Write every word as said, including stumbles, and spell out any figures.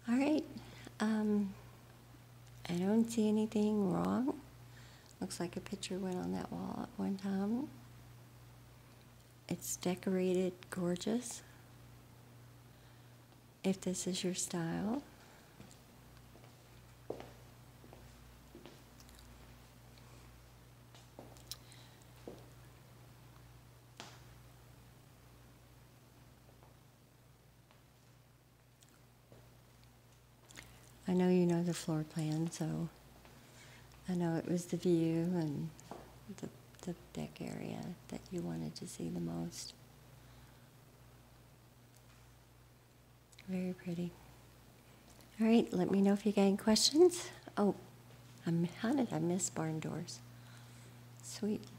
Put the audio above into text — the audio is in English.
All right. Um, I don't see anything wrong. Looks like a picture went on that wall at one time. It's decorated gorgeous. If this is your style. I know you know the floor plan, so I know it was the view and the, the deck area that you wanted to see the most. Very pretty. All right, let me know if you got any questions. Oh, I'm, how did I miss barn doors? Sweet.